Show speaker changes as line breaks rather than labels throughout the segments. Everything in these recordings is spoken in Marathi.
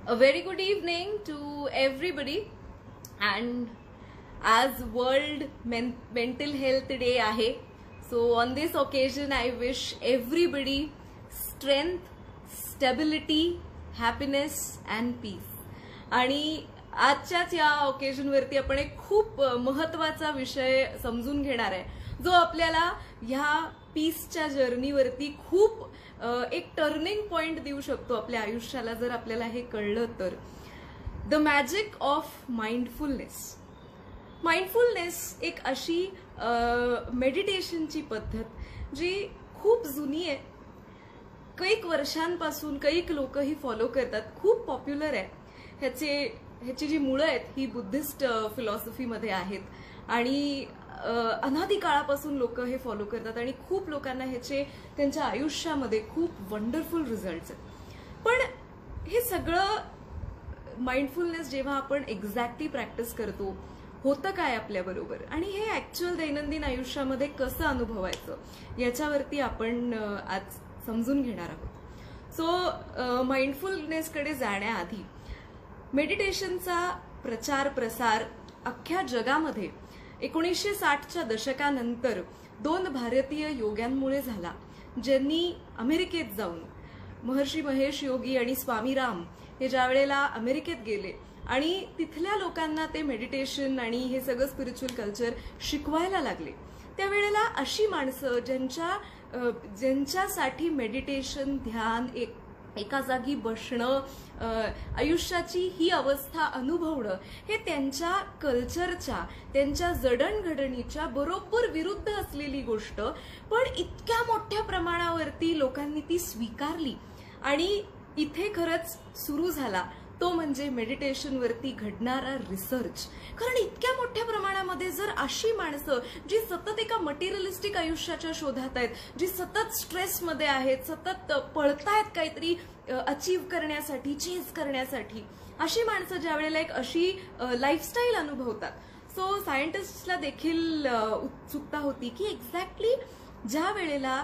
A very good evening to everybody, and as World Mental Health Day ahe, so on this occasion I wish everybody strength, stability, happiness and peace. आणि आजच्याच या ओकेजन वरती आपण एक खूप महत्त्वाचा विषय समजून घेणार आहे, जो आपल्याला ह्या पीसच्या जर्नीवरती खूप एक टर्निंग पॉइंट देऊ शकतो आपल्या आयुष्याला, जर आपल्याला हे कळलं तर. The magic of mindfulness. Mindfulness एक अशी मेडिटेशनची पद्धत जी खूप जुनी आहे, कैक वर्षांपासून कैक लोक ही फॉलो करतात, खूप पॉप्युलर आहे. ह्याची जी मुळं आहेत ही बुद्धिस्ट फिलॉसॉफीमध्ये आहेत आणि अनादी काळापासून लोक हे फॉलो करतात आणि खूप लोकांना ह्याचे त्यांच्या आयुष्यामध्ये खूप वंडरफुल रिझल्ट्स आहेत. पण हे सगळं माइंडफुलनेस जेव्हा आपण एक्झॅक्टली प्रॅक्टिस करतो, होतं काय आपल्याबरोबर आणि हे ऍक्च्युअल दैनंदिन आयुष्यामध्ये कसं अनुभवायचं याच्यावरती आपण आज समजून घेणार आहोत. सो माइंडफुलनेसकडे जाण्याआधी मेडिटेशनचा प्रचार प्रसार अख्ख्या जगामध्ये 1960च्या दशकानंतर 2 भारतीय योग्यांमुळे झाला, ज्यांनी अमेरिकेत जाऊन महर्षी महेश योगी आणि स्वामी राम हे ज्या वेळेला अमेरिकेत गेले आणि तिथल्या लोकांना ते मेडिटेशन आणि हे सगळं स्पिरिच्युअल कल्चर शिकवायला लागले, त्यावेळेला अशी माणसं ज्यांच्यासाठी मेडिटेशन, ध्यान, एका जागी बसणं, आयुष्याची ही अवस्था अनुभवणं हे त्यांच्या कल्चरच्या, त्यांच्या जडणघडणीच्या बरोबर विरुद्ध असलेली गोष्ट, पण इतक्या मोठ्या प्रमाणावरती लोकांनी ती स्वीकारली. आणि इथे खरंच सुरू झाला तो म्हणजे मेडिटेशनवरती घडणारा रिसर्च. कारण इतक्या मोठ्या प्रमाणामध्ये जर अशी माणसं जी सतत एका मटेरियलिस्टिक आयुष्याच्या शोधात आहेत, जी सतत स्ट्रेसमध्ये आहेत, सतत पळतायत काहीतरी अचीव करण्यासाठी, चेज करण्यासाठी, अशी माणसं ज्या वेळेला एक अशी लाईफस्टाईल अनुभवतात, सो सायंटिस्टला देखील उत्सुकता होती की एक्झॅक्टली ज्या वेळेला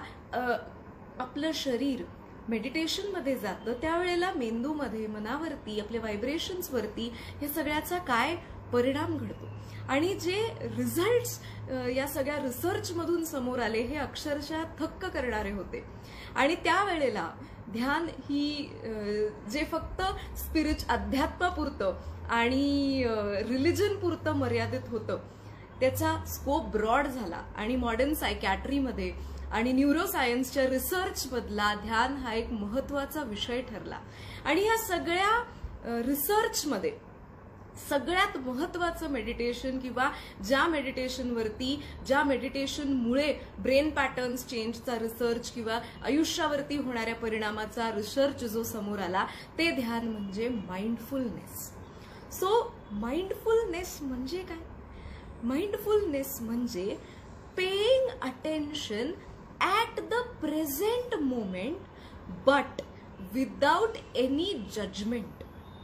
आपलं शरीर मेडिटेशन मध्ये जातं त्यावेळेला मेंदूमध्ये, मनावरती, आपल्या व्हायब्रेशन्सवरती या सगळ्याचा काय परिणाम घडतो. आणि जे रिझल्ट्स या सगळ्या रिसर्च मधून समोर आले हे अक्षरशः थक्क करणारे होते. आणि त्यावेळेला ध्यान ही जे फक्त अध्यात्मापुरतं आणि रिलिजन पुरतं मर्यादित होतं, त्याचा स्कोप ब्रॉड झाला आणि मॉडर्न सायकॅट्रीमध्ये आणि न्यूरोसायन्सच्या रिसर्च मधला ध्यान हा एक महत्वाचा विषय ठरला. आणि या सगळ्या रिसर्चमध्ये सगळ्यात महत्वाचं मेडिटेशन किंवा ज्या मेडिटेशनमुळे ब्रेन पॅटर्न्स चेंजचा रिसर्च किंवा आयुष्यावरती होणाऱ्या परिणामाचा रिसर्च जो समोर आला, ते ध्यान म्हणजे माइंडफुलनेस. सो माइंडफुलनेस म्हणजे काय? माइंडफुलनेस म्हणजे paying attention at the present moment but without any judgment.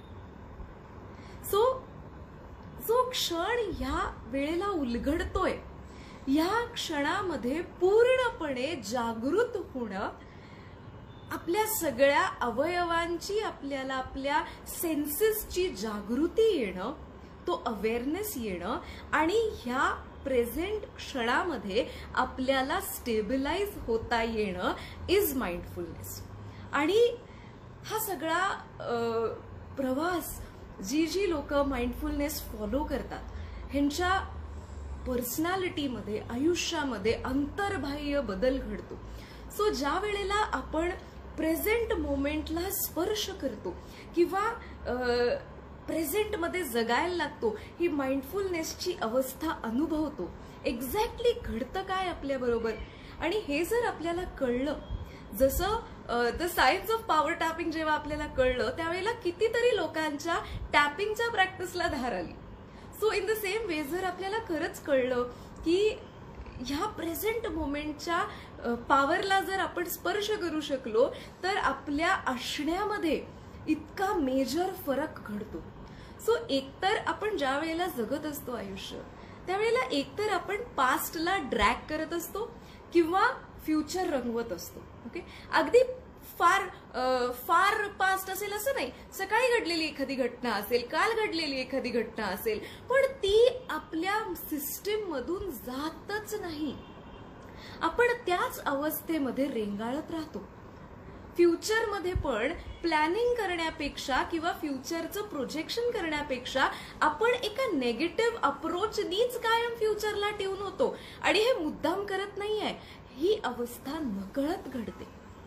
So जो क्षण या वेळेला उलगडतोय, या क्षणामध्ये पूर्णपणे जागृत होणं, आपल्या सगळ्या अवयवांची, आपल्याला आपल्या सेन्सेसची जागृती येणं, तो अवेअरनेस येणं आणि ह्या प्रेझेंट क्षणामध्ये आपल्याला स्टेबिलाइज होता येणं इज माइंडफुलनेस. आणि हा सगळा प्रवास जी लोक माइंडफुलनेस फॉलो करतात ह्यांच्या पर्सनॅलिटीमध्ये, आयुष्यामध्ये अंतर्बाह्य बदल घडतो. सो ज्या वेळेला आपण प्रेझेंट मोमेंटला स्पर्श करतो किंवा प्रेझेंट मध्ये जगायला लागतो, ही माइंडफुलनेसची अवस्था अनुभवतो, एक्झॅक्टली घडतं काय आपल्या बरोबर. आणि हे जर आपल्याला कळलं, जसं the science of power tapping जेव्हा आपल्याला कळलं, त्यावेळेला कितीतरी लोकांच्या टॅपिंगच्या प्रॅक्टिसला धार आली. So in the same way जर आपल्याला खरंच कळलं की ह्या प्रेझेंट मोमेंटच्या पॉवरला जर आपण स्पर्श करू शकलो तर आपल्या असण्यामध्ये इतका मेजर फरक घडतो. सो एकतर आपण ज्या वेळेला जगत असतो आयुष्य, त्यावेळेला एकतर आपण पास्टला ड्रॅग करत असतो किंवा फ्युचर रंगवत असतो. ओके, अगदी फार फार पास्ट असेल असं नाही. सकाळी घडलेली एखादी घटना असेल, काल घडलेली एखादी घटना असेल, पण ती आपल्या सिस्टीम मधून जातच नाही. आपण त्याच अवस्थेमध्ये रेंगाळत राहतो. फ्युचरमध्ये पण प्लॅनिंग करण्यापेक्षा किंवा फ्युचरचं प्रोजेक्शन करण्यापेक्षा आपण एका नेगेटिव्ह अप्रोचनीच कायम फ्युचरला ट्यून होतो. आणि हे मुद्दाम करत नाहीये, ही अवस्था नकळत घडते.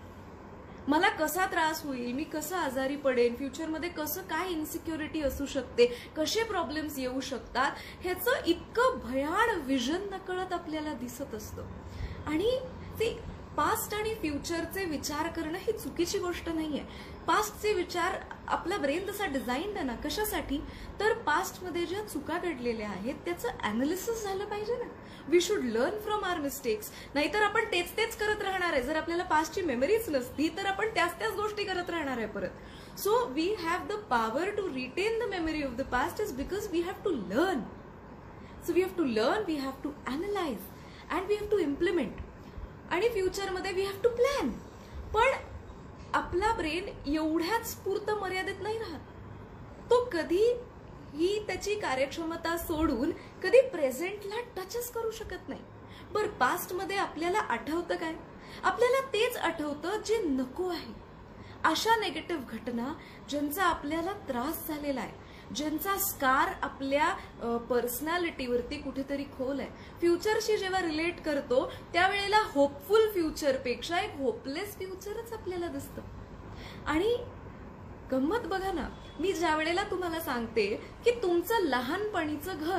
मला कसा त्रास होईल, मी कसं आजारी पडेन, फ्युचरमध्ये कसं काय इन्सिक्युरिटी असू शकते, कसे प्रॉब्लेम्स येऊ शकतात, ह्याचं इतकं भयाण विजन नकळत आपल्याला दिसत असतं. आणि ते पास्ट आणि फ्युचरचे विचार करणं ही चुकीची गोष्ट नाहीये. पास्टचे विचार, आपला ब्रेन तसा डिझाईन्ड आहे ना, कशासाठी, तर पास्टमध्ये ज्या चुका घडलेल्या आहेत त्याचं अनालिसिस झालं पाहिजे ना. We should learn from our mistakes. नाहीतर आपण तेच तेच करत राहणार आहे. जर आपल्याला पास्टची मेमरीच नसती तर आपण त्याच गोष्टी करत राहणार आहे परत. So we have the power to retain the memory of the past is because we have to learn. So we have to learn, we have to analyse and we have to implement. आणि फ्युचरमध्ये वी हॅव टू प्लॅन. पण आपला ब्रेन एवढ्याच पुरतं मर्यादित नाही राहत. तो कधी ही त्याची कार्यक्षमता सोडून कधी प्रेझेंटला टचच करू शकत नाही. बरं, पास्टमध्ये आपल्याला आठवतं काय? आपल्याला तेच आठवतं जे नको आहे. अशा नेगेटिव्ह घटना ज्यांचा आपल्याला त्रास झालेला आहे, ज्यांचा स्कार आपल्या पर्सनॅलिटीवरती कुठेतरी खोल आहे. फ्युचरशी जेव्हा रिलेट करतो त्यावेळेला होपफुल फ्युचरपेक्षा एक होपलेस फ्युचरच आपल्याला दिसतं. आणि गंमत बघा ना, मी ज्या वेळेला तुम्हाला सांगते की तुमचं लहानपणीचं घर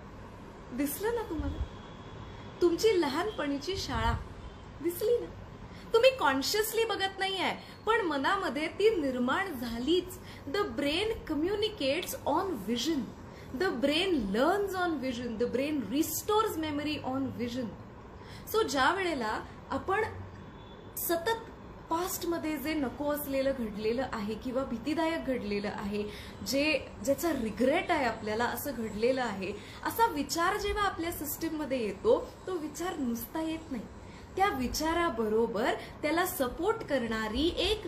दिसलं ना तुम्हाला, तुमची लहानपणीची शाळा दिसली ना, तुम्ही कॉन्शियसली बघत नाहीये पण मनामध्ये ती निर्माण झालीच. The brain communicates on vision. The brain learns on vision. The brain restores memory on vision. So ज्या वेळेला आपण सतत पास्टमध्ये जे नको असलेलं घडलेलं आहे किंवा भीतीदायक घडलेलं आहे, ज्याचा रिग्रेट आहे आपल्याला, असं घडलेलं आहे, असा विचार जेव्हा आपल्या सिस्टीममध्ये येतो, तो विचार नुसता येत नाही. त्या विचाराबरोबर त्याला सपोर्ट करणारी एक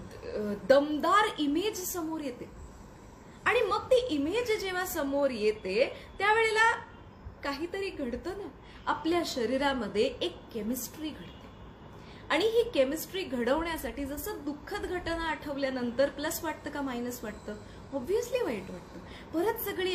दमदार इमेज समोर येते. आणि मग ती इमेज जेव्हा समोर येते त्यावेळेला काहीतरी घडतं ना, आपल्या शरीरामध्ये एक केमिस्ट्री घडते. आणि ही केमिस्ट्री घडवण्यासाठी जसं दुःखद घटना आठवल्यानंतर प्लस वाटतं का मायनस वाटतं? ऑब्व्हियसली वाईट वाटतं. परत सगळी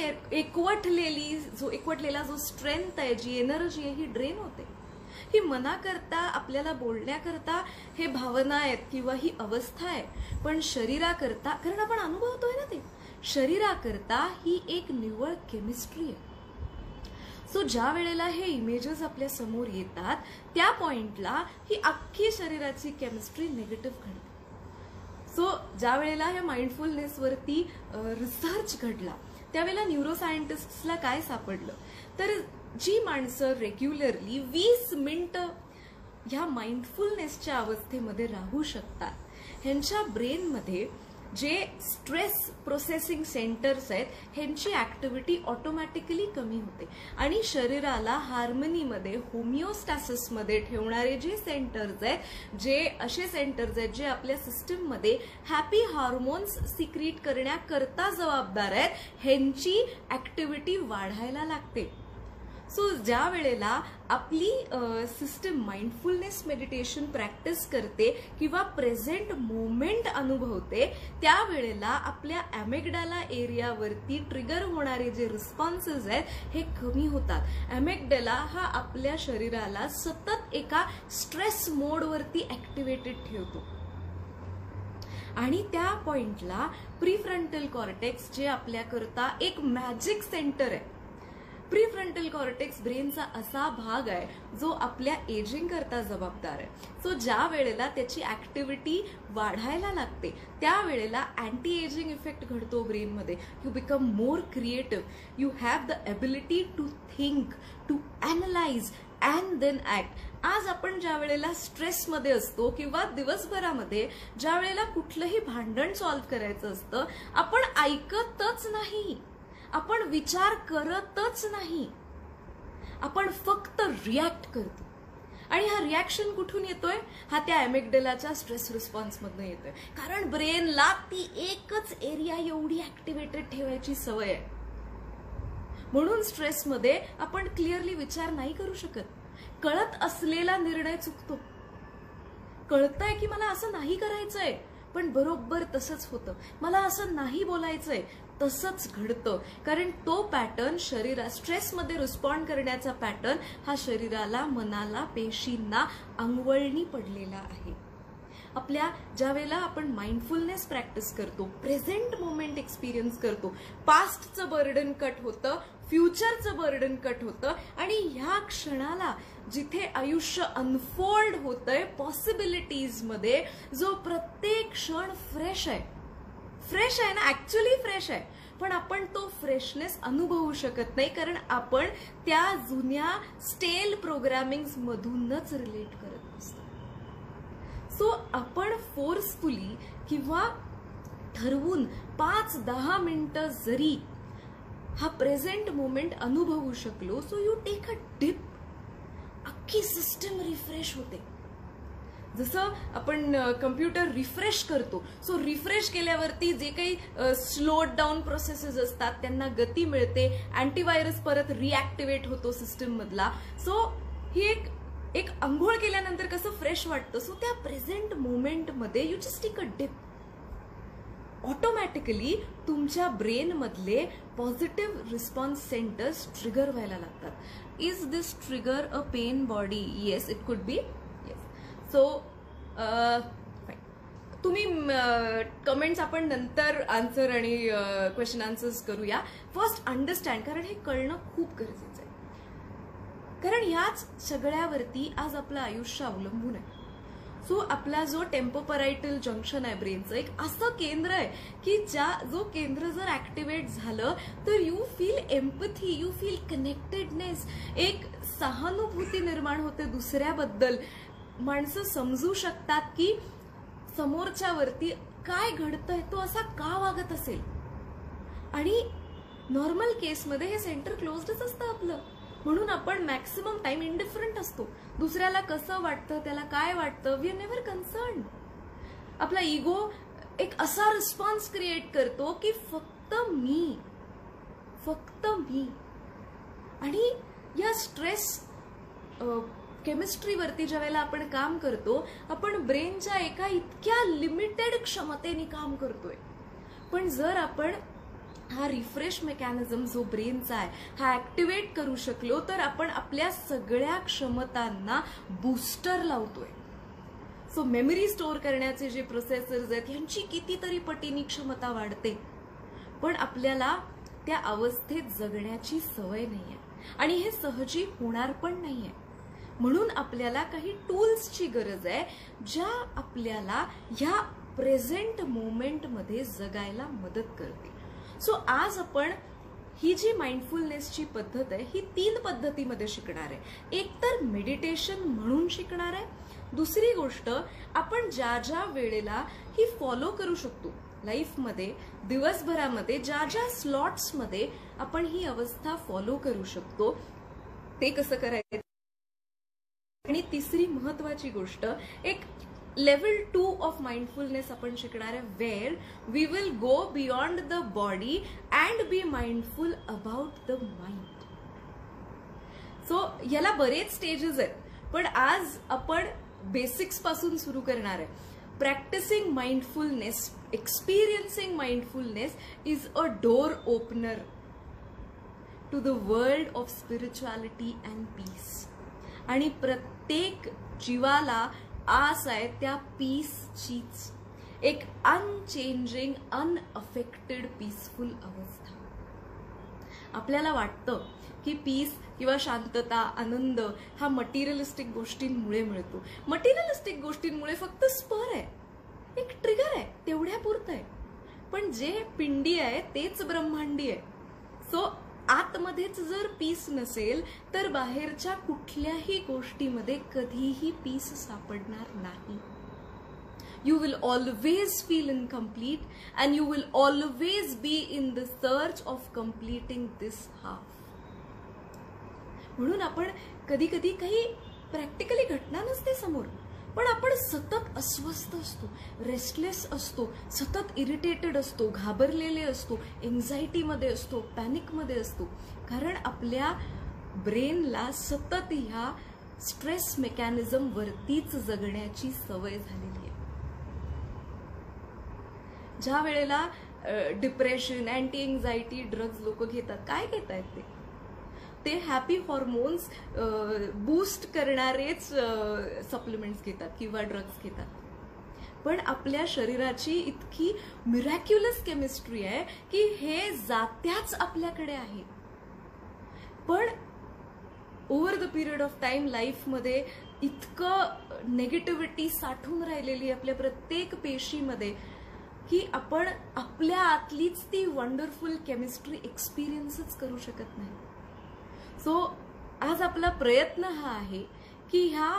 एकवटलेला जो स्ट्रेंथ आहे, जी एनर्जी आहे, ही ड्रेन होते. ही मनाकरता, आपल्याला बोलण्याकरता हे भावना आहेत किंवा ही अवस्था आहे, पण शरीराकरता, कारण आपण अनुभवतोय ना ते, शरीराकरता ही एक निव्वळ केमिस्ट्री आहे. सो ज्या वेळेला हे इमेजेस आपल्या समोर येतात त्या पॉइंटला ही अख्खी शरीराची केमिस्ट्री निगेटिव्ह घडते. सो ज्या वेळेला ह्या माइंडफुलनेसवरती रिसर्च घडला त्यावेळेला न्यूरोसायंटिस्टला काय सापडलं, तर जी माणसं रेग्युलरली 20 मिनिटं ह्या माइंडफुलनेसच्या अवस्थेमध्ये राहू शकतात, ह्यांच्या ब्रेनमध्ये जे स्ट्रेस प्रोसेसिंग सेंटर्स आहेत ह्यांची ऍक्टिव्हिटी ऑटोमॅटिकली कमी होते. आणि शरीराला हार्मनीमध्ये, होमिओस्टॅसिसमध्ये ठेवणारे जे सेंटर्स आहेत, जे असे सेंटर्स आहेत जे आपल्या सिस्टीममध्ये हॅपी हार्मोन्स सिक्रीट करण्याकरता जबाबदार आहेत, ह्यांची ऍक्टिव्हिटी वाढायला लागते. सो ज्या वेळेला आपली सिस्टीम माइंडफुलनेस मेडिटेशन प्रॅक्टिस करते किंवा प्रेझेंट मोमेंट अनुभवते, त्यावेळेला आपल्या ॲमेग्डाला एरियावरती ट्रिगर होणारे जे रिस्पॉन्सेस आहेत हे कमी होतात. ॲमेग्डाला हा आपल्या शरीराला सतत एका स्ट्रेस मोडवरती ऍक्टिव्हेटेड ठेवतो. आणि त्या पॉइंटला प्रीफ्रंटल कॉर्टेक्स, जे आपल्याकरता एक मॅजिक सेंटर आहे, प्रीफ्रंटल कॉर्टेक्स ब्रेनचा असा भाग आहे जो आपल्या एजिंग करता जबाबदार आहे. सो ज्या वेळेला त्याची ऍक्टिव्हिटी वाढायला लागते त्यावेळेला अँटी एजिंग इफेक्ट घडतो ब्रेनमध्ये. You become more creative. You have the ability to think, to analyse and then act. आज आपण ज्या वेळेला स्ट्रेसमध्ये असतो किंवा दिवसभरामध्ये ज्या वेळेला कुठलंही भांडण सॉल्व्ह करायचं असतं, आपण ऐकतच नाही, आपण विचार करतच नाही, आपण फक्त रिॲक्ट करतो. आणि हा रिॲक्शन कुठून येतोय? हा त्या ॲमिग्डालाच्या स्ट्रेस रिस्पॉन्स मधून येतोय. कारण ब्रेनला ती एकच एरिया एवढी ऍक्टिव्हेटेड ठेवायची सवय आहे. म्हणून स्ट्रेसमध्ये आपण क्लिअरली विचार नाही करू शकत. कळत असलेला निर्णय चुकतो. कळतंय की मला असं नाही करायचंय, पण बरोबर तसंच होतं. मला असं नाही बोलायचंय, तसंच घडतं. कारण तो पॅटर्न शरीरा स्ट्रेसमध्ये रिस्पॉन्ड करण्याचा पॅटर्न हा शरीराला, मनाला, पेशींना अंगवळणी पडलेला आहे. आपल्या ज्या वेळेला आपण माइंडफुलनेस प्रॅक्टिस करतो, प्रेझेंट मोमेंट एक्सपिरियन्स करतो, पास्टचं बर्डन कट होतं, फ्युचरचं बर्डन कट होतं आणि ह्या क्षणाला जिथे आयुष्य अनफोल्ड होतंय पॉसिबिलिटीज मध्ये, जो प्रत्येक क्षण फ्रेश आहे. फ्रेश आहे ना, ऍक्च्युअली फ्रेश आहे, पण आपण तो फ्रेशनेस अनुभवू शकत नाही कारण आपण त्या जुन्या स्टेल प्रोग्रामिंग मधूनच रिलेट करत असतो. सो आपण फोर्सफुली किंवा ठरवून 5-10 मिनिटं जरी हा प्रेझेंट मोमेंट अनुभवू शकलो, so you take a dip, अख्खी सिस्टम रिफ्रेश होते. जसं आपण कम्प्युटर रिफ्रेश करतो, सो रिफ्रेश केल्यावरती जे काही स्लोड डाऊन प्रोसेसेस असतात त्यांना गती मिळते, अँटीव्हायरस परत रिॲक्टिव्हेट होतो सिस्टम मधला. सो ही एक अंघोळ केल्यानंतर कसं फ्रेश वाटतं, सो त्या प्रेझेंट मोमेंट मध्ये you just take a dip. Automatically तुमच्या ब्रेन मधले पॉझिटिव्ह रिस्पॉन्स सेंटर्स ट्रिगर व्हायला लागतात. Is this trigger a pain body? Yes, it could be. Yes. So तुम्ही कमेंट्स आपण नंतर आन्सर आणि क्वेश्चन आन्सर्स करूया. फर्स्ट अंडरस्टँड, कारण हे कळणं खूप गरजेचं आहे. कारण ह्याच सगळ्यावरती आज आपलं आयुष्य अवलंबून आहे. सो आपला जो टेम्पोपरायटल जंक्शन आहे ब्रेनचं, एक असं केंद्र आहे की जो केंद्र जर ऍक्टिव्हेट झालं तर you feel empathy, you feel connectedness, एक सहानुभूती निर्माण होते दुसऱ्याबद्दल. माणसं समजू शकतात की समोरच्या वरती काय घडतंय, तो असा का वागत असेल. आणि नॉर्मल केसमध्ये हे सेंटर क्लोज्डच असतं आपलं, म्हणून आपण मॅक्सिमम टाइम इंडिफरंट असतो. दुसऱ्याला कसं वाटतं, त्याला काय वाटतं, वी आर नेव्हर कन्सर्न. आपला इगो एक असा रिस्पॉन्स क्रिएट करतो की फक्त मी. आणि या स्ट्रेस केमिस्ट्रीवरती ज्या वेळेला आपण काम करतो, आपण ब्रेनच्या एका इतक्या लिमिटेड क्षमतेने काम करतोय. पण जर आपण हा रिफ्रेश मेकॅनिझम जो ब्रेनचा आहे हा ऍक्टिव्हेट करू शकलो तर आपण आपल्या सगळ्या क्षमतांना बूस्टर लावतोय. सो मेमरी स्टोअर करण्याचे जे प्रोसेसर्स आहेत यांची कितीतरी पटीनी क्षमता वाढते. पण आपल्याला त्या अवस्थेत जगण्याची सवय नाहीये आणि हे सहजी होणार पण नाहीये. म्हणून आपल्याला काही टूल्सची गरज आहे ज्या आपल्याला ह्या प्रेझेंट मोमेंटमध्ये जगायला मदत करतील. सो आज आपण ही जी माइंडफुलनेसची पद्धत आहे ही 3 पद्धतीमध्ये शिकणार आहे. एक तर मेडिटेशन म्हणून शिकणार आहे. दुसरी गोष्ट, आपण ज्या ज्या वेळेला ही फॉलो करू शकतो लाईफमध्ये, दिवसभरामध्ये ज्या ज्या स्लॉट्समध्ये आपण ही अवस्था फॉलो करू शकतो ते कसं करायचं. आणि तिसरी महत्वाची गोष्ट, एक लेवल 2 ऑफ माइंडफुलनेस आपण शिकणार आहे, where we will go beyond the body and be mindful about the mind. So याला बरेच स्टेजेस आहेत, पण आज आपण बेसिक्स पासून सुरू करणार आहे. Practicing mindfulness, experiencing mindfulness is a door opener to the world of spirituality and peace. आणि प्रत्येक जीवाला आस आहे त्या पीसचीच, एक अनचेंजिंग, अनअफेक्टेड पीसफुल अवस्था. आपल्याला वाटतं की पीस किंवा शांतता, आनंद हा मटेरियलिस्टिक गोष्टींमुळे मिळतो. मटेरियलिस्टिक गोष्टींमुळे फक्त स्पर आहे, एक ट्रिगर आहे, तेवढ्या पुरतं आहे. पण जे पिंडी आहे तेच ब्रह्मांडी आहे. सो आतमध्येच जर पीस नसेल तर बाहेरच्या कुठल्याही गोष्टीमध्ये कधीही पीस सापडणार नाही. You will always feel incomplete and you will always be in the search of completing this half. म्हणून आपण कधी कधी काही प्रॅक्टिकली घटना नसते समोर, पण आपण सतत अस्वस्थ असतो, रेस्टलेस असतो, सतत इरिटेटेड असतो, घाबरलेले असतो, एन्झायटीमध्ये असतो, पॅनिकमध्ये असतो, कारण आपल्या ब्रेनला सतत ह्या स्ट्रेस मेकॅनिझम वरतीच जगण्याची सवय झालेली आहे. ज्या वेळेला डिप्रेशन, अँटी एन्झायटी ड्रग्ज लोक घेतात, काय घेतायत ते हॅपी हॉर्मोन्स बूस्ट करणारेच सप्लिमेंट्स घेतात किंवा ड्रग्ज घेतात. पण आपल्या शरीराची इतकी मिरॅक्युलस केमिस्ट्री आहे की हे जात्याच आपल्याकडे आहे. पण over the period of time लाईफमध्ये इतकं नेगेटिव्हिटी साठून राहिलेली आपल्या प्रत्येक पेशीमध्ये की आपण आपल्या आतलीच ती वंडरफुल केमिस्ट्री एक्सपिरियन्सच करू शकत नाही. सो आज आपला प्रयत्न हा आहे की ह्या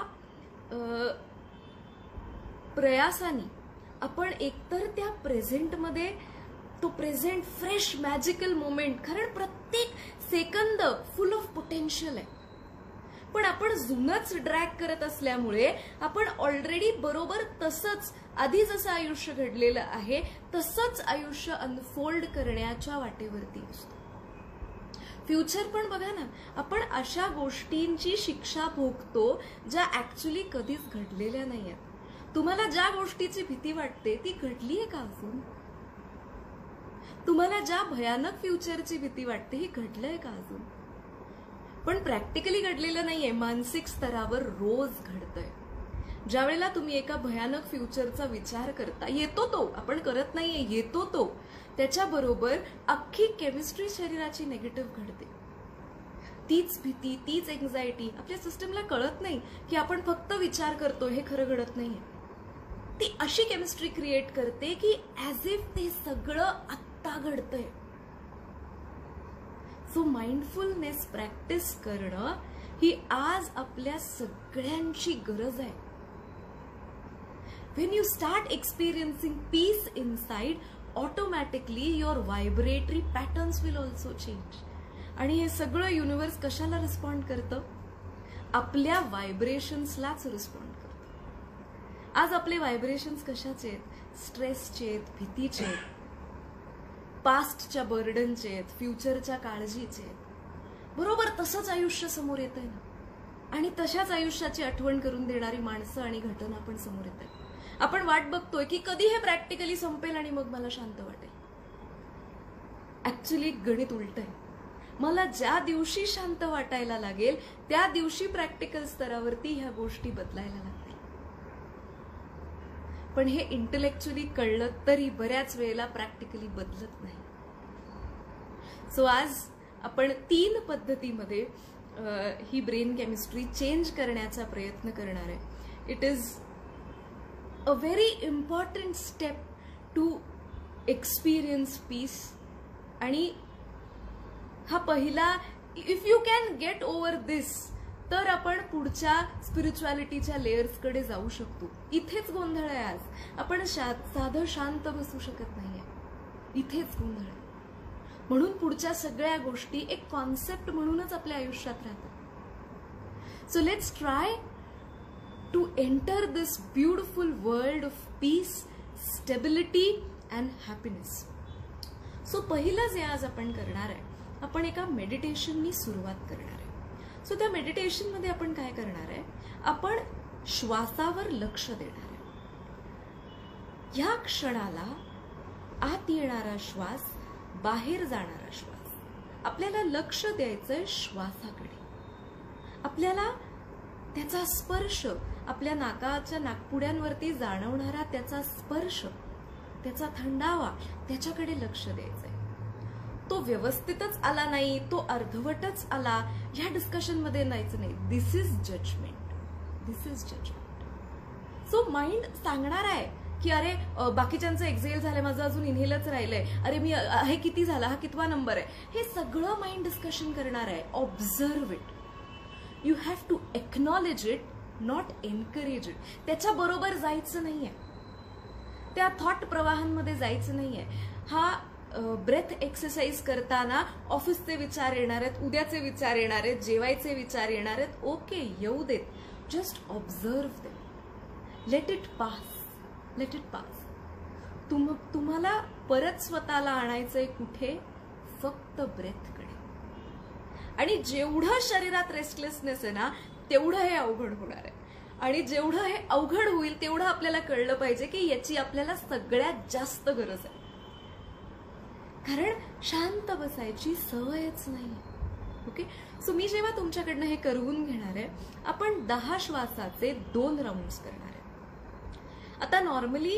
प्रयासाने आपण एकतर त्या प्रेझेंटमध्ये तो प्रेझेंट फ्रेश मॅजिकल मोमेंट, कारण प्रत्येक सेकंद फुल ऑफ पोटेन्शियल आहे, पण आपण जुनच ड्रॅग करत असल्यामुळे आपण ऑलरेडी बरोबर तसंच आधी जसं आयुष्य घडलेलं आहे तसंच आयुष्य अनफोल्ड करण्याच्या वाटेवरती असतो. फ्युचर पण बघा ना, आपण अशा गोष्टींची शिक्षा भोगतो ज्या ऍक्च्युली कधीच घडलेल्या नाहीयेत. तुम्हाला ज्या गोष्टीची भीती वाटते ती घडलीये का अजून? तुम्हाला ज्या भयानक फ्युचरची भीती वाटते ही घडलंय का अजून? पण प्रॅक्टिकली घडलेलं नाहीये, मानसिक स्तरावर रोज घडतंय. ज्या वेळेला तुम्ही एका भयानक फ्युचरचा विचार करता, येतो तो, आपण करत नाहीये, येतो तो, त्याच्याबरोबर अख्खी केमिस्ट्री शरीराची निगेटिव्ह घडते. तीच भीती, तीच एन्झायटी आपल्या सिस्टमला कळत नाही की आपण फक्त विचार करतो, हे खरं घडत नाहीये. ती अशी केमिस्ट्री क्रिएट करते की ऍज इफ ते सगळं आत्ता घडतंय. सो माइंडफुलनेस प्रॅक्टिस करणं ही आज आपल्या सगळ्यांची गरज आहे. When you start experiencing peace inside, automatically your vibratory patterns will also change. आणि हे सगळं युनिव्हर्स कशाला रिस्पॉन्ड करतं? आपल्या व्हायब्रेशन्सलाच रिस्पॉन्ड करतं. आज आपले व्हायब्रेशन्स कशाचे आहेत? स्ट्रेसचे आहेत, भीतीचे आहेत, पास्टच्या बर्डनचे आहेत, फ्युचरच्या काळजीचे आहेत. बरोबर तसंच आयुष्य समोर येतंय ना, आणि तशाच आयुष्याची आठवण करून देणारी माणसं आणि घटना पण समोर येत आहेत. आपण वाट बघतोय की कधी हे प्रॅक्टिकली संपेल आणि मग मला शांत वाटेल. ऍक्च्युली गणित उलट आहे. मला ज्या दिवशी शांत वाटायला लागेल त्या दिवशी प्रॅक्टिकल स्तरावरती ह्या गोष्टी बदलायला लागतील. पण हे इंटेलेक्च्युअली कळलं तरी बऱ्याच वेळेला प्रॅक्टिकली बदलत नाही. सो आज आपण 3 पद्धतीमध्ये ही ब्रेन केमिस्ट्री चेंज करण्याचा प्रयत्न करणार आहे. It is a very important step to experience peace. आणि हा पहिला, if you can get over this, तर आपण पुढच्या स्पिरिच्युअलिटीच्या लेयर्सकडे जाऊ शकतो. इथेच गोंधळ आहे आज. आपण साधं शांत बसू शकत नाहीये, इथेच गोंधळ आहे. म्हणून पुढच्या सगळ्या गोष्टी एक कॉन्सेप्ट म्हणूनच आपल्या आयुष्यात राहतात. So let's try to enter this beautiful world of peace, stability and happiness. So पहिलं जे आज आपण करणार आहे, आपण एका मेडिटेशननी सुरुवात करणार आहे. सो त्या मेडिटेशन मध्ये आपण काय करणार आहे, आपण श्वासावर लक्ष देणार आहे. या क्षणाला आत येणारा श्वास, बाहेर जाणारा श्वास, आपल्याला लक्ष द्यायचंय श्वासाकडे. आपल्याला त्याचा स्पर्श, आपल्या नाकाच्या नाकपुड्यांवरती जाणवणारा त्याचा स्पर्श, त्याचा थंडावा, त्याच्याकडे लक्ष द्यायचंय. तो व्यवस्थितच आला नाही, तो अर्धवटच आला, ह्या डिस्कशन मध्ये नाहीच नाही. This is judgement, this is judgement. So mind सांगणार आहे की अरे बाकीच्यांचं एक्झेल झालंय, माझं अजून इनहेलच राहिलंय, अरे मी हे किती झाला, हा कितवा नंबर आहे, हे सगळं माइंड डिस्कशन करणार आहे. Observe it. You have to acknowledge it, not encourage it. त्याच्या बरोबर जायचं नाहीये, त्या थॉट प्रवाहांमध्ये जायचं नाहीये. हा ब्रेथ एक्सरसाइज करताना ऑफिसचे विचार येणार आहेत, उद्याचे विचार येणार आहेत, जेवायचे विचार येणार आहेत, ओके येऊ देत. Just observe them, let it pass, let it pass. तुम्हाला परत स्वतःला आणायचंय कुठे? फक्त ब्रेथकडे. आणि जेवढं शरीरात रेस्टलेसनेस आहे ना, तेवढं हे अवघड होणार आहे. आणि जेवढं हे अवघड होईल तेवढं आपल्याला कळलं पाहिजे की याची आपल्याला सगळ्यात जास्त गरज आहे. कारण शांत बसायची सवयच नाही. ओके, सो मी जेव्हा तुमच्याकडनं हे करवून घेणार आहे, आपण 10 श्वासाचे 2 राऊंड्स करणार आहे. आता नॉर्मली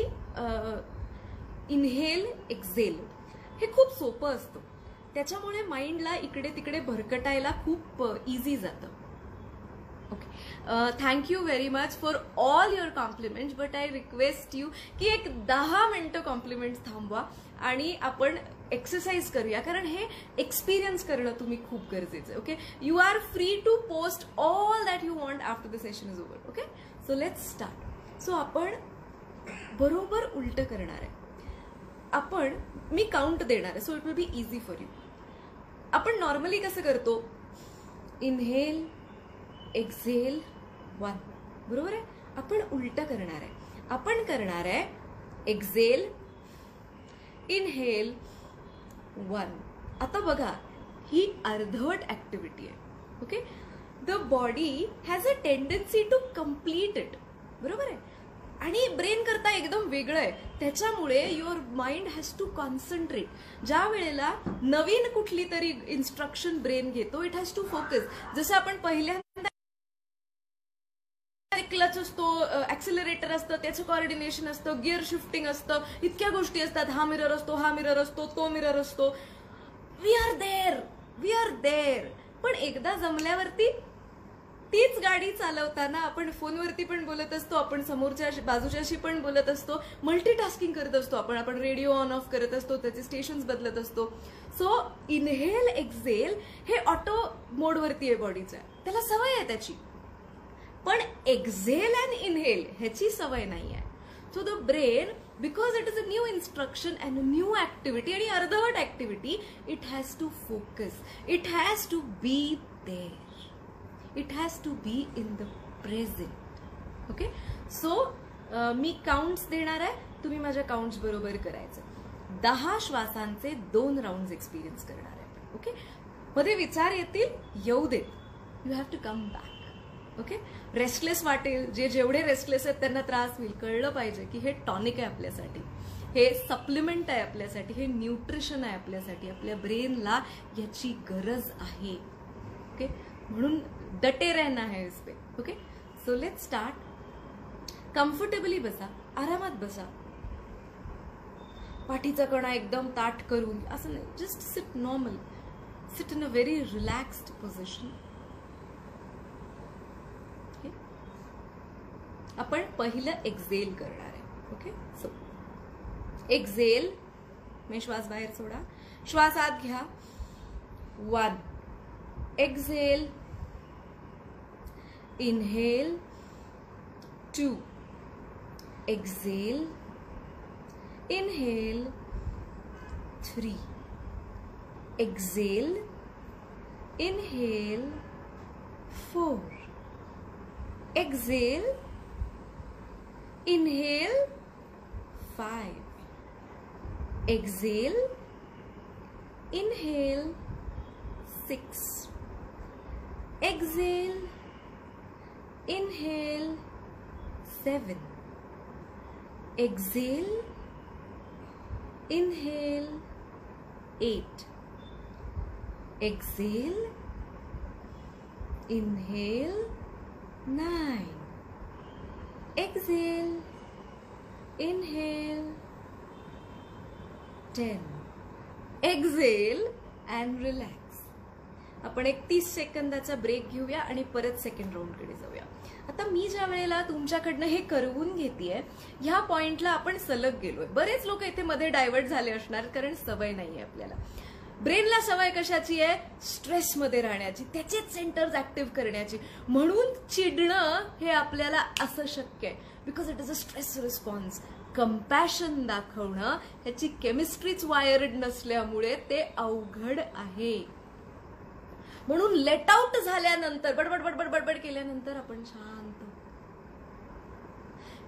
इनहेल एक्झेल हे खूप सोपं असतं, त्याच्यामुळे माइंडला इकडे तिकडे भरकटायला खूप इझी जातं. Okay, thank you very much for all your compliments, but I request you की एक 10 मिनिटं कॉम्प्लिमेंट्स थांबवा आणि आपण एक्सरसाइज करूया, कारण हे एक्सपिरियन्स करणं तुम्ही खूप गरजेचं आहे. Okay, you are free to post all that you want after the session is over. Okay, so let's start. So आपण बरोबर उलट करणार आहे. आपण मी काउंट देणार आहे, so it will be easy for you. आपण नॉर्मली कसं करतो? इनहेल एक्झेल 1, बरोबर आहे. आपण उलट करणार आहे. आपण करणार आहे एक्झेल इनहेल 1. आता बघा, ही अर्धवट ऍक्टिव्हिटी आहे. Okay, the body has a tendency to complete it, बरोबर आहे. आणि ब्रेन करता एकदम वेगळं आहे, त्याच्यामुळे your mind has to concentrate. ज्या वेळेला नवीन कुठली तरी इन्स्ट्रक्शन ब्रेन घेतो, इट हॅज टू फोकस. जसं आपण पहिल्यांदा क्लच असतो, ऍक्सिलरेटर असतं, त्याचं कॉर्डिनेशन असतं, गिअर शिफ्टिंग असतं, इतक्या गोष्टी असतात. हा मिरर असतो, हा मिरर असतो, तो मिरर असतो. We are there, we are there. पण एकदा जमल्यावरती तीच गाडी चालवताना आपण फोनवरती पण बोलत असतो, आपण समोरच्या बाजूच्याशी पण बोलत असतो, मल्टीटास्किंग करत असतो. आपण रेडिओ ऑन ऑफ करत असतो, त्याचे स्टेशन्स बदलत असतो. सो इनहेल एक्झेल हे ऑटो मोडवरती आहे बॉडीच्या, त्याला सवय आहे त्याची. पण एक्झेल अँड इनहेल ह्याची सवय नाही आहे. So the brain, because it is a new instruction and new activity आणि अर्धवट activity, it has to focus, it has to be there, it has to be in the present. Okay, so मी काउंट्स देणार आहे, तुम्ही माझ्या काउंट्स बरोबर करायचं. 10 श्वासांचे 2 राऊंड एक्सपिरियन्स करणार आहे. ओके, मध्ये विचार येतील, येऊ देत, you have to come back. Okay, restless वाटेल, जेवढे रेस्टलेस आहेत त्यांना त्रास होईल, कळलं पाहिजे की हे टॉनिक आहे आपल्यासाठी, हे सप्लिमेंट आहे आपल्यासाठी, हे न्यूट्रिशन आहे आपल्यासाठी, आपल्या ब्रेनला याची गरज आहे. ओके, म्हणून डटे रहना है इस पे. Okay, so let's start. Comfortably बसा, आरामात बसा. पाठीचा कणा एकदम ताठ करून असं नाही, just sit normal, sit in a very relaxed position. आपण पहिलं एक्झेल करणार आहे. ओके, सो एक्झेल, मी श्वास बाहेर सोडा, श्वास आत घ्या. 1 exhale, inhale 2 exhale, inhale 3 exhale, inhale 4 exhale, inhale 5 exhale, inhale 6 exhale, inhale 7 exhale, inhale 8 exhale, inhale 9 exhale, inhale 10 exhale and relax. आपण एक 30 सेकंदाचा ब्रेक घेऊया आणि परत सेकंड राऊंड कडे जाऊया. आता मी ज्या वेळेला तुमच्याकडनं हे करवून घेतेय, ह्या पॉइंटला आपण सलग गेलोय. बरेच लोक इथे मध्ये डायव्हर्ट झाले असणार, कारण सवय नाहीये आपल्याला. ब्रेनला सवय कशाची आहे? स्ट्रेसमध्ये राहण्याची, त्याचेच सेंटर्स ऍक्टिव्ह करण्याची. म्हणून चिडणं हे आपल्याला असं शक्य आहे, because it is a stress response. Compassion दाखवणं ह्याची केमिस्ट्रीच वायर्ड नसल्यामुळे ते अवघड आहे. म्हणून लेट आउट झाल्यानंतर, बडबड बडबड बडबड केल्यानंतर आपण शांत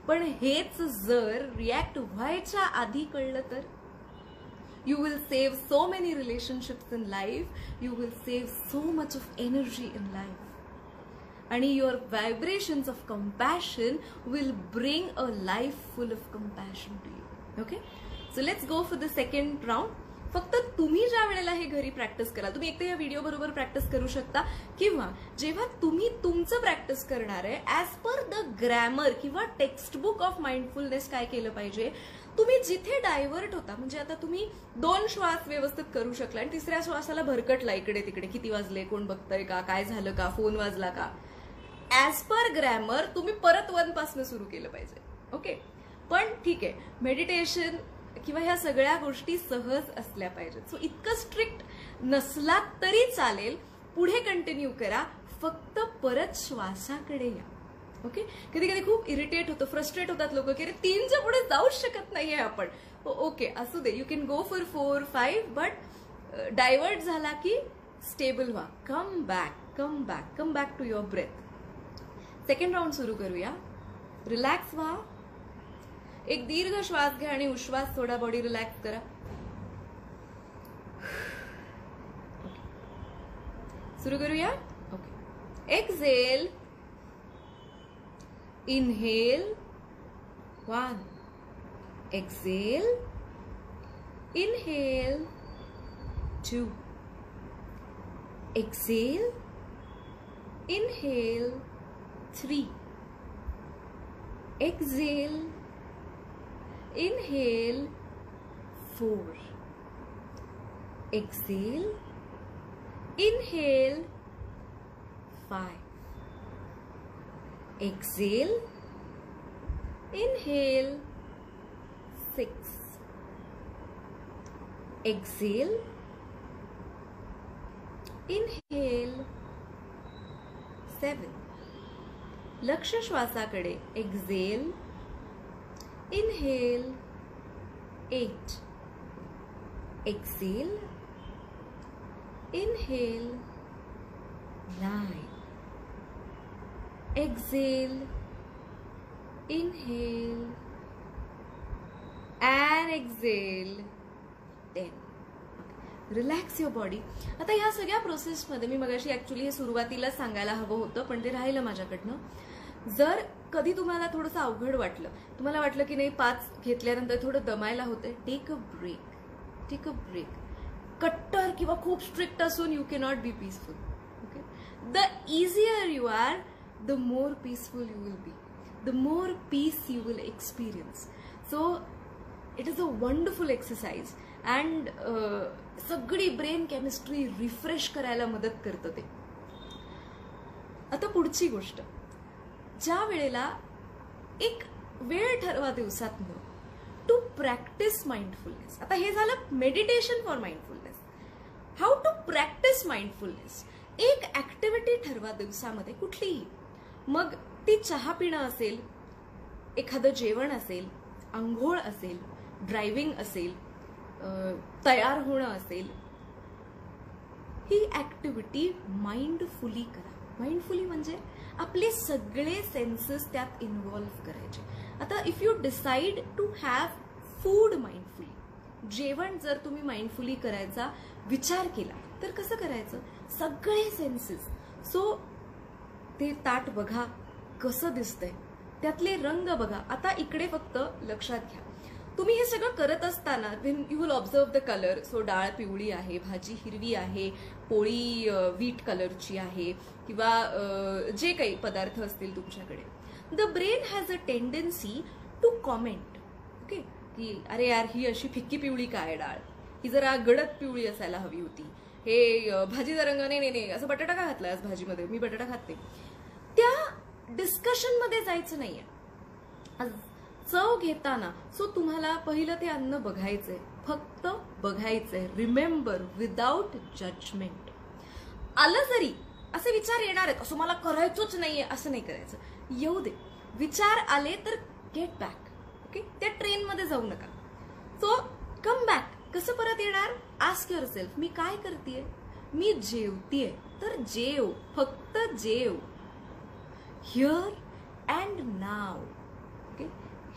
पण हेच जर रिॲक्ट व्हायच्या आधी कळलं तर you will save so many relationships in life, you will save so much of energy in life, and your vibrations of compassion will bring a life full of compassion to you. Okay, so let's go for the second round. फक्त तुम्ही ज्या वेळेला हे घरी प्रॅक्टिस कराल, तुम्ही एकतर या व्हिडिओ बरोबर प्रॅक्टिस करू शकता, किंवा जेव्हा तुम्ही तुमचं प्रॅक्टिस करणार आहे ऍज पर द ग्रॅमर किंवा टेक्स्ट बुक ऑफ माइंडफुलनेस काय केलं पाहिजे, तुम्ही जिथे डायव्हर्ट होता, म्हणजे आता तुम्ही 2 श्वास व्यवस्थित करू शकला आणि तिसऱ्या श्वासाला भरकटला इकडे तिकडे, किती वाजले, कोण बघतंय का, काय झालं का, फोन वाजला का, ऍज पर ग्रॅमर तुम्ही परत 1 पासून सुरू केलं पाहिजे. ओके, पण ठीक आहे, मेडिटेशन किंवा ह्या सगळ्या गोष्टी सहज असल्या पाहिजेत. सो इतकं स्ट्रिक्ट नसलात तरी चालेल, पुढे कंटिन्यू करा, फक्त परत श्वासाकडे या. ओके, कधी कधी खूप इरिटेट होतं, फ्रस्ट्रेट होतात लोक की अरे 3च्या पुढे जाऊच शकत नाहीये आपण. ओके, असू दे, you can go for 4, 5, but divert झाला की स्टेबल व्हा, come back to your breath. Second round सुरू करूया. रिलॅक्स व्हा, एक दीर्घ श्वास घ्या आणि उश्वास थोडा, बॉडी रिलॅक्स करा. सुरू करूया. Okay, exhale, inhale, 1, exhale, inhale, 2, exhale, inhale, 3, exhale, inhale, 4, exhale, inhale, 5, exhale, inhale, 6, exhale, inhale, 7. लक्ष श्वासाकडे. Exhale, inhale, 8, exhale, inhale, 9, exhale, inhale, and exhale, 10. Relax your body. आता ह्या सगळ्या प्रोसेसमध्ये मी मगाशी ऍक्च्युली हे सुरुवातीला सांगायला हवं होतं, पण ते राहिलं माझ्याकडनं. जर कधी तुम्हाला थोडंसं अवघड वाटलं, तुम्हाला वाटलं की नाही 5 घेतल्यानंतर थोडं दमायला होतंय, टेक अ ब्रेक. कट्टर किंवा खूप स्ट्रिक्ट असून you cannot be peaceful. Okay, the easier you are, the more peaceful you will be, the more peace you will experience. So it is a wonderful exercise and सगळी ब्रेन केमिस्ट्री रिफ्रेश करायला मदत करतं ते. आता पुढची गोष्ट, ज्या वेळेला एक वेळ ठरवा दिवसातनं टू प्रॅक्टिस माइंडफुलनेस. आता हे झालं meditation for mindfulness. How to practice mindfulness. एक ऍक्टिव्हिटी ठरवा दिवसामध्ये कुठलीही, मग ती चहा पिणं असेल, एखादं जेवण असेल, आंघोळ असेल, ड्रायव्हिंग असेल, तयार होणं असेल, ही ऍक्टिव्हिटी माइंडफुली करा. माइंडफुली म्हणजे आपले सगळे सेन्सेस त्यात इन्व्हॉल्व्ह करायचे. आता if you decide to have food mindfully, जेवण जर तुम्ही माइंडफुली करायचा विचार केला तर कसं करायचं, सगळे सेन्सेस. सो ते ताट बघा कसं दिसतंय, त्यातले रंग बघा. आता इकडे फक्त लक्षात घ्या, तुम्ही हे सगळं करत असताना when you will observe the colour. So डाळ पिवळी आहे, भाजी हिरवी आहे, पोळी व्हीट कलरची आहे, किंवा जे काही पदार्थ असतील तुमच्याकडे, the brain has a tendency to comment. Okay, की अरे यार ही अशी फिक्की पिवळी काय डाळ, ही जरा गडद पिवळी असायला हवी होती, हे भाजीचा रंग नाही, असं बटाटा का घातलाय आज भाजीमध्ये, मी बटाटा खाते. त्या डिस्कशन मध्ये जायचं नाहीये चव घेताना. सो तुम्हाला पहिलं ते अन्न बघायचंय, फक्त बघायचंय. Remember, without judgement. आलं जरी असे विचार येणार आहेत, असं मला करायचंच नाहीये असं नाही करायचं. येऊ दे, विचार आले तर गेट बॅक. ओके, त्या ट्रेनमध्ये जाऊ नका. So come back. कसं परत येणार, आस्क युअर सेल्फ, मी काय करतेय, मी जेवतीये तर जेव, फक्त जेव, here and now. Okay,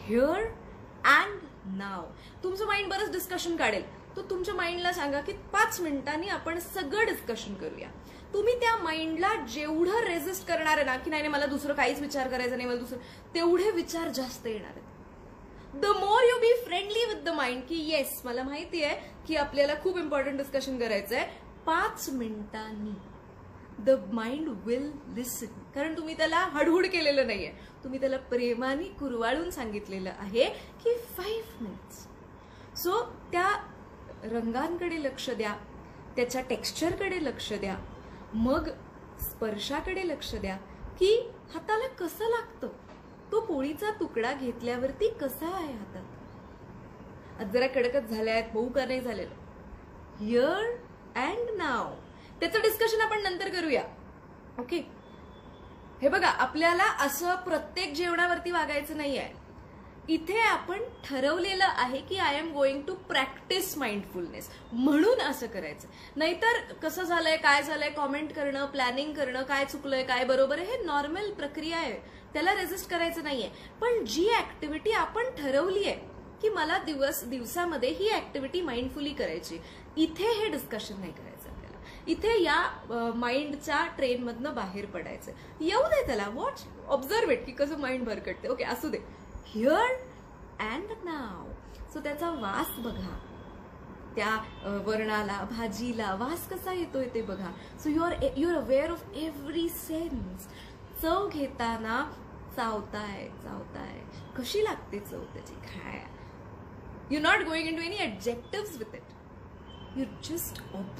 here and now. तुमचं माइंड बरंच डिस्कशन काढेल, तो तुमच्या माइंडला सांगा की 5 मिनिटांनी आपण सगळं डिस्कशन करूया. तुम्ही त्या माइंडला जेवढं रेजिस्ट करणार आहे ना, की नाही मला दुसरं काहीच विचार करायचा नाही, मला दुसरं, तेवढे विचार जास्त येणार आहेत. The more you be friendly with the mind की येस मला माहिती आहे की आपल्याला खूप इम्पॉर्टंट डिस्कशन करायचं आहे, 5 मिनिटांनी द माइंड विल लिसन. कारण तुम्ही त्याला हडहुड केलेलं नाहीये, तुम्ही त्याला प्रेमाने कुरवाळून सांगितलेलं आहे की 5 मिनिट्स. सो त्या रंगांकडे लक्ष द्या, त्याच्या टेक्स्चरकडे लक्ष द्या, मग स्पर्शाकडे लक्ष द्या की हाताला कसं लागतं, तो पोळीचा तुकडा घेतल्यावरती कसा आहे हातात, आज जरा कडकच झाल्या आहेत, मऊ का नाही झालेलं. हिअर अँड नाव, त्याचं डिस्कशन आपण नंतर करूया. ओके, हे बघा आपल्याला असं प्रत्येक जेवणावरती वागायचं नाहीये. इथे आपण ठरवलेलं आहे की I am going to practice mindfulness, म्हणून असं करायचं. नाहीतर कसं झालंय, काय झालंय, कॉमेंट करणं, प्लॅनिंग करणं, काय चुकलंय, काय बरोबर आहे, हे नॉर्मल प्रक्रिया आहे, त्याला रेजिस्ट करायचं नाहीये. पण जी ऍक्टिव्हिटी आपण ठरवली आहे की मला दिवसामध्ये ही ऍक्टिव्हिटी माइंडफुली करायची, इथे हे डिस्कशन नाही करायचं आपल्याला. इथे या माइंडच्या ट्रेनमधनं बाहेर पडायचं. येऊ दे त्याला, वॉच, ऑब्झर्व इट की कसं माइंड भरकटते. ओके, असू दे. Here and now. सो त्याचा वास बघा, त्या वरणाला, भाजीला वास कसा येतोय ते बघा. So you are aware of every sense. चव घेताना चावताय, कशी लागते चव त्याची, काय. You not going in to any adjectives with it, you just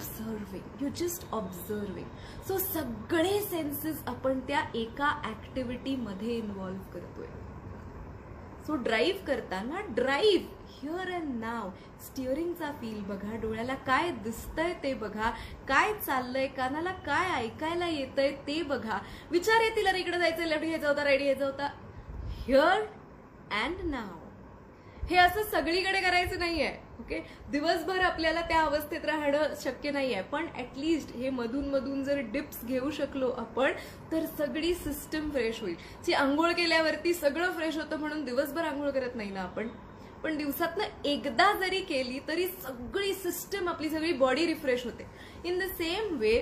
observing. So सगळे सेन्सेस आपण त्या एका ऍक्टिव्हिटी मध्ये इन्व्हॉल्व करतोय. सो ड्राईव्ह करताना ड्राईव्ह हिअर अँड नाव. स्टिअरिंगचा फील बघा, डोळ्याला काय दिसतंय ते बघा, काय चाललंय, कानाला काय ऐकायला येतंय ते बघा. विचार येतील, अरे इकडे जायचं, लेफ्ट घ्यायचा होता, राईट घ्यायचा होता. Here and now. हे असं सगळीकडे करायचं नाहीये. ओके, दिवसभर आपल्याला त्या अवस्थेत राहणं शक्य नाहीये, पण ऍटलिस्ट हे मधून मधून जर डिप्स घेऊ शकलो आपण तर सगळी सिस्टम फ्रेश होईल. जी आंघोळ केल्यावरती सगळं फ्रेश होतं म्हणून दिवसभर आंघोळ करत नाही ना आपण, पण दिवसातनं एकदा जरी केली तरी सगळी सिस्टम, आपली सगळी बॉडी रिफ्रेश होते. इन द सेम वे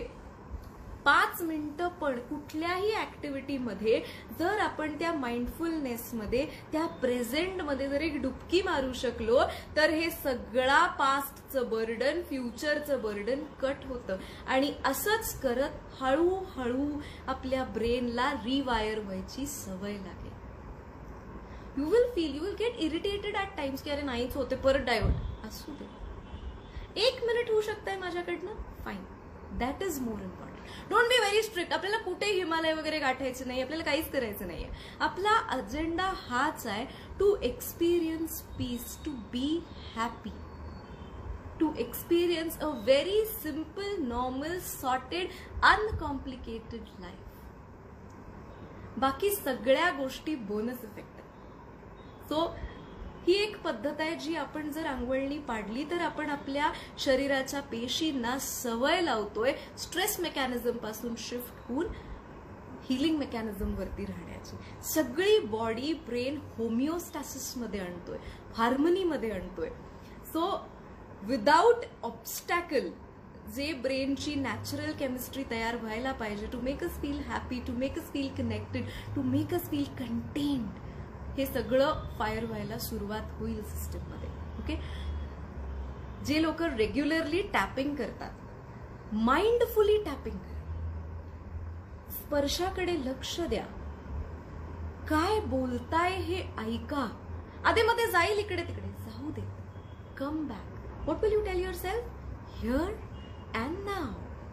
5 मिनिटं पण कुठल्याही ऍक्टिव्हिटीमध्ये जर आपण त्या माइंडफुलनेसमध्ये, त्या प्रेझेंटमध्ये जर एक डुबकी मारू शकलो तर हे सगळा पास्टचं बर्डन, फ्युचरचं बर्डन कट होतं. आणि असंच करत हळूहळू आपल्या ब्रेनला रिवायर व्हायची सवय लागेल. You will get irritated at times की अरे नाहीच होते, परत डायव्हर्ट. असू दे, 1 मिनिट होऊ शकतंय माझ्याकडनं, fine, that is more important. Don't be very strict. आपल्याला कुठे हिमालय वगैरे गाठायचं नाही, आपल्याला काहीच करायचं नाहीये. आपला अजेंडा हाच आहे, to experience peace, to be happy, to experience a very simple, normal, sorted, uncomplicated life. बाकी सगळ्या गोष्टी बोनस इफेक्ट आहेत. सो ही एक पद्धत आहे जी आपण जर अंगवळणी पाडली तर आपण आपल्या शरीराच्या पेशींना सवय लावतोय स्ट्रेस मेकॅनिझम पासून शिफ्ट होऊन हिलिंग मेकॅनिझम वरती राहण्याची. सगळी बॉडी ब्रेन होमिओस्टॅसिस मध्ये आणतोय, हार्मनीमध्ये आणतोय. सो विदाउट ऑब्स्टॅकल जे ब्रेनची नॅचरल केमिस्ट्री तयार व्हायला पाहिजे to make us feel happy, to make us feel connected, to make us feel content, हे सगळं फायर व्हायला सुरुवात होईल सिस्टममध्ये. ओके, जे लोक रेग्युलरली टॅपिंग करतात, माइंडफुली टॅपिंग करा, स्पर्शाकडे लक्ष द्या, काय बोलताय हे ऐका. आधीमध्ये जाईल इकडे तिकडे, जाऊ दे, come back. What will you tell yourself? Here and now,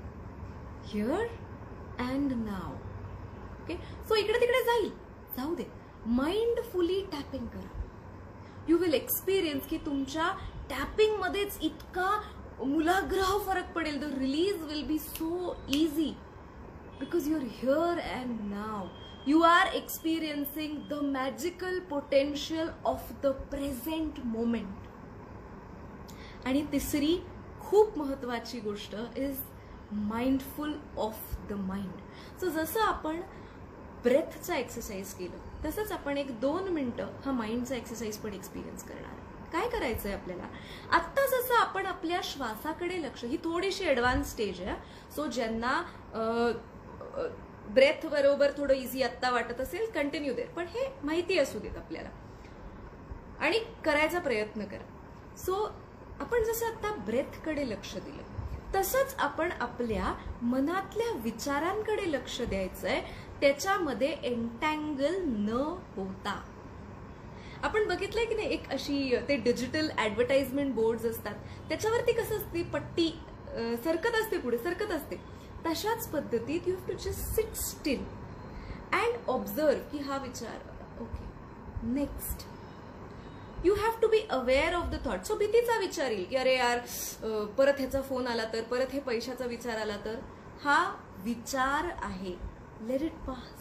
here and now. Okay, so इकडे तिकडे जाईल, जाऊ दे, माइंडफुली टॅपिंग करा. यू विल एक्सपिरियन्स की तुमच्या टॅपिंग मध्येच इतका मुलाग्रह फरक पडेल. The release will be so easy because you are here and now. You are experiencing the magical potential of the present moment. आणि तिसरी खूप महत्वाची गोष्ट is mindful of the mind. So जसं आपण ब्रेथचा एक्सरसाइज केलं, तसंच आपण एक 2 मिनिटं हा माइंडचा एक्सरसाइज पण एक्सपिरियन्स करणार. काय करायचंय आपल्याला, आत्ता जसं आपण आपल्या श्वासाकडे लक्ष, ही थोडीशी ऍडव्हान्स स्टेज आहे. सो ज्यांना ब्रेथ बरोबर थोडं इझी आत्ता वाटत असेल, कंटिन्यू देत, पण हे माहिती असू देत आपल्याला आणि करायचा प्रयत्न करा. सो आपण जसं आता ब्रेथकडे लक्ष दिलं, तसंच आपण आपल्या मनातल्या विचारांकडे लक्ष द्यायचंय, त्याच्यामध्ये एंटँगल न होता. आपण बघितलंय की नाही, एक अशी ते डिजिटल ऍडव्हर्टाइजमेंट बोर्ड असतात, त्याच्यावरती कसं असते, पट्टी सरकत असते, पुढे सरकत असते. तशाच पद्धतीत you have to just sit still and observe की हा विचार, okay, next. You have to be aware of the thought. So भीतीचा विचार येईल की अरे यार परत ह्याचा फोन आला तर, परत हे पैशाचा विचार आला तर, हा विचार आहे, लेट इट पास.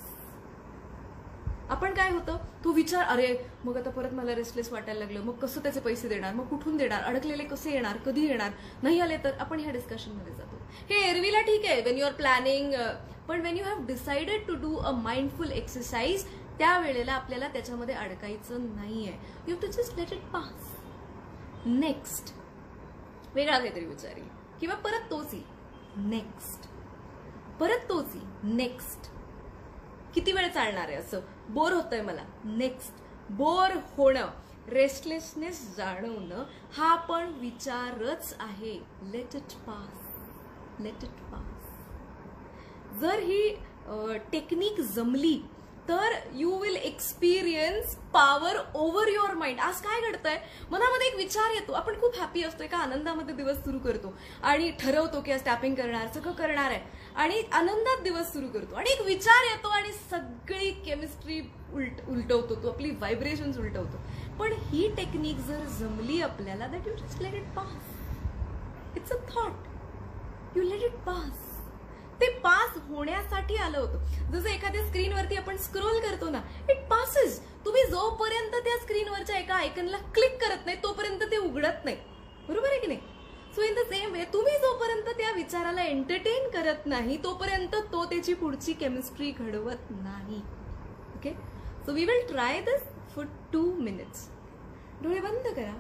आपण काय होतं, तो विचार, अरे मग आता परत मला रेस्टलेस वाटायला लागलं, मग कसं त्याचे पैसे देणार, मग कुठून देणार, अडकलेले कसे येणार, कधी येणार, नाही आले तर, आपण ह्या डिस्कशन मध्ये जातो. हे एरवीला ठीक आहे वेन यू आर प्लॅनिंग, पण when you have decided to do a mindful exercise, त्यावेळेला आपल्याला त्याच्यामध्ये अडकायचं नाहीये. You have to just let it pass. Next, वेगळा काहीतरी विचार येईल किंवा परत तोच येईल, नेक्स्ट, परत तोच येईल, नेक्स्ट. किती वेळ चालणार आहे असं, बोर होतंय मला, नेक्स्ट. बोर होणं, रेस्टलेसनेस जाणवणं, हा पण विचारच आहे. Let it pass, let it pass. जर ही टेक्निक जमली तर you will experience power over your mind. आज काय घडतंय, मनामध्ये एक विचार येतो, आपण खूप हॅपी असतो, एका आनंदामध्ये दिवस सुरू करतो आणि ठरवतो की आज टॅपिंग करणार, सगळं करणार आहे आणि आनंदात दिवस सुरू करतो, आणि एक विचार येतो आणि सगळी केमिस्ट्री उलटवतो, तो आपली व्हायब्रेशन्स उलटवतो. पण ही टेक्निक जर जमली आपल्याला, that you just let it pass. It's a thought, you let it pass. ते पास होण्यासाठी आलं होतं. जसं एखाद्या स्क्रीनवरती आपण स्क्रोल करतो ना, इट पासेस. तुम्ही जोपर्यंत त्या स्क्रीनवरच्या एका आयकनला क्लिक करत नाही तोपर्यंत ते उघडत नाही, बरोबर आहे की नाही. So in the same way, तुम्ही जोपर्यंत त्या विचाराला एंटरटेन करत नाही तोपर्यंत तो त्याची पुढची केमिस्ट्री घडवत नाही. Okay, so we will try this for 2 minutes. डोळे बंद करा,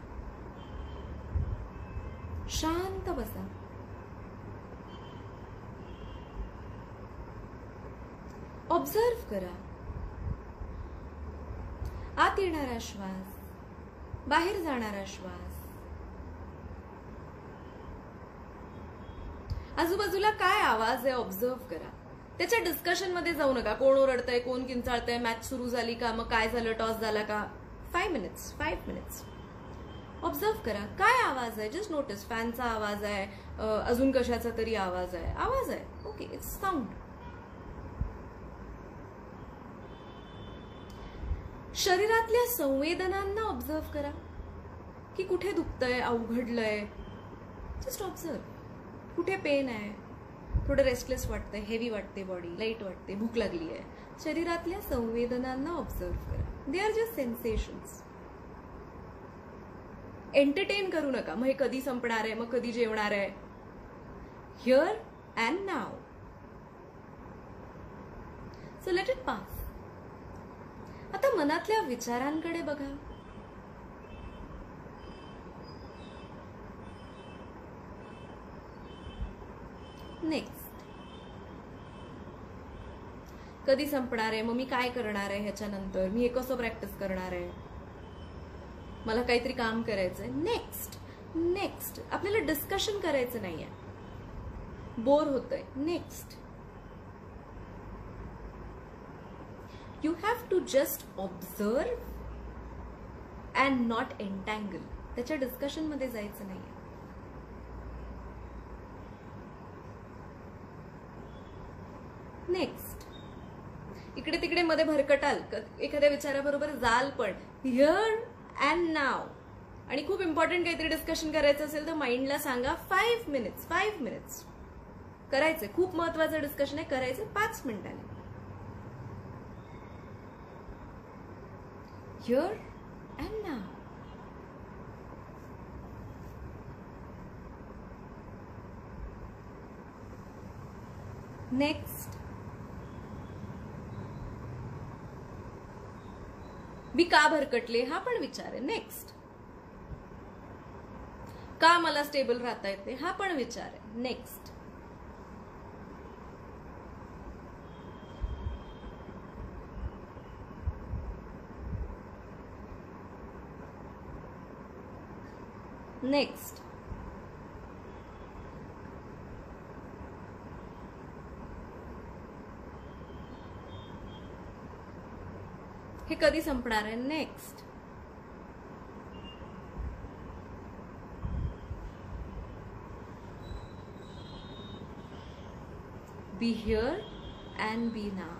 शांत बसा, ऑब्झर्व करा. आत येणारा श्वास, बाहेर जाणारा श्वास, आजूबाजूला काय आवाज आहे ऑब्झर्व करा. त्याच्या डिस्कशन मध्ये जाऊ नका, कोण ओरडतंय, कोण किंचाळतंय, मॅच सुरू झाली का, मग काय झालं, टॉस झाला का. 5 मिनिट्स ऑब्झर्व करा काय आवाज आहे. जस्ट नोटीस, फॅनचा आवाज आहे, अजून कशाचा तरी आवाज आहे, ओके, इट्स साऊंड. शरीरातल्या संवेदनांना ऑब्झर्व करा की कुठे दुखतंय, अवघडलंय. Just observe. कुठे पेन आहे, थोडं रेस्टलेस वाटतंय, हेवी वाटते बॉडी, लाईट वाटते, भूक लागली आहे. शरीरातल्या संवेदनांना ऑब्झर्व करा. They are just sensations. Entertain करू नका, मग हे कधी संपणार आहे, मग कधी जेवणार आहे. Here and now. So let it pass. आता मनातल्या विचारांकडे बघा. नेक्स्ट, कधी संपणार आहे, मग मी काय करणार आहे ह्याच्यानंतर, मी हे कसं प्रॅक्टिस करणार आहे, मला काहीतरी काम करायचंय. नेक्स्ट. आपल्याला डिस्कशन करायचं नाहीये, बोर होतंय. Next. You have to just observe and not entangle. त्याच्या डिस्कशन मध्ये जायचं नाही. नेक्स्ट. इकडे तिकडे मध्ये भरकटाल, एखाद्या विचाराबरोबर जाल, पण हिअर अँड नाव. आणि खूप इम्पॉर्टंट काहीतरी डिस्कशन करायचं असेल तर माइंडला सांगा 5 मिनिट्स करायचंय. खूप महत्वाचं डिस्कशन आहे, करायचं 5 मिनिटांनी. Here and now. Next. मी का भरकटले हा पण विचार आहे. नेक्स्ट, का मला स्टेबल राहता येते हा पण विचार आहे. नेक्स्ट, नेक्स्ट, हे कधी संपणार आहे. Next, be here and be now.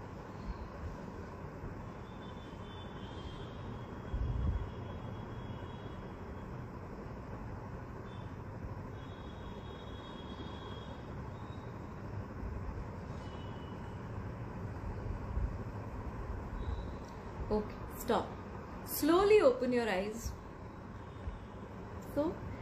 Okay, stop. Slowly open your eyes. So,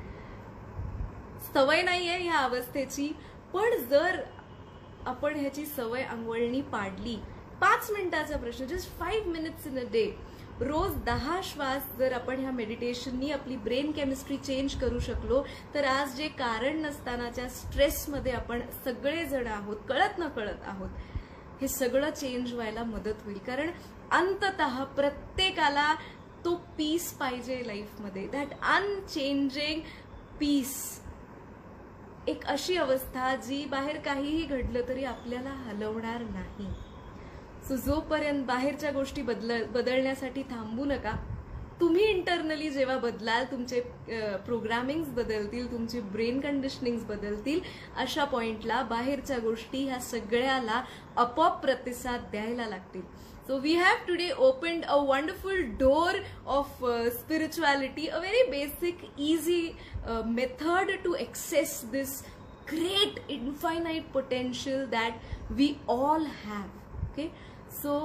सवय नाहीये ह्या अवस्थेची, पण जर आपण ह्याची सवय अंगवळणी पाडली, 5 मिनिटाचा प्रश्न, just 5 minutes in a day, रोज 10 श्वास जर आपण ह्या मेडिटेशननी आपली ब्रेन केमिस्ट्री चेंज करू शकलो, तर आज जे कारण नसतानाच्या स्ट्रेसमध्ये आपण सगळेजण आहोत, कळत न कळत आहोत, हे सगळं चेंज व्हायला मदत होईल. कारण अंततः प्रत्येकाला तो पीस पाहिजे लाईफमध्ये, दॅट अनचेंजिंग पीस. एक अशी अवस्था जी बाहेर काहीही घडलं तरी आपल्याला हलवणार नाही. सो जोपर्यंत बाहेरच्या गोष्टी बदलण्यासाठी थांबू नका. तुम्ही इंटरनली जेव्हा बदलाल, तुमचे प्रोग्रामिंग्स बदलतील, तुमची ब्रेन कंडिशनिंग्स बदलतील, अशा पॉइंटला बाहेरच्या गोष्टी ह्या सगळ्याला आपोआप प्रतिसाद द्यायला लागतील. So we have today opened a wonderful door of spirituality, a very basic, easy method to access this great infinite potential that we all have. Okay, so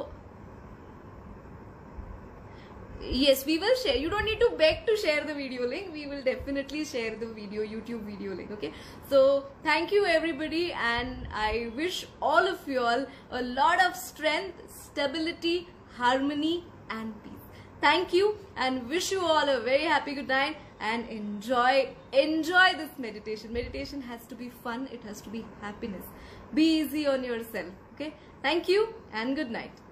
yes, we will share. You don't need to beg to share the video link. We will definitely share the video, YouTube video link. Okay, so thank you everybody, and I wish all of you all a lot of strength, stability, harmony and peace. Thank you, and wish you all a very happy good night, and enjoy this meditation. Meditation has to be fun, it has to be happiness. Be easy on yourself. Okay, thank you and good night.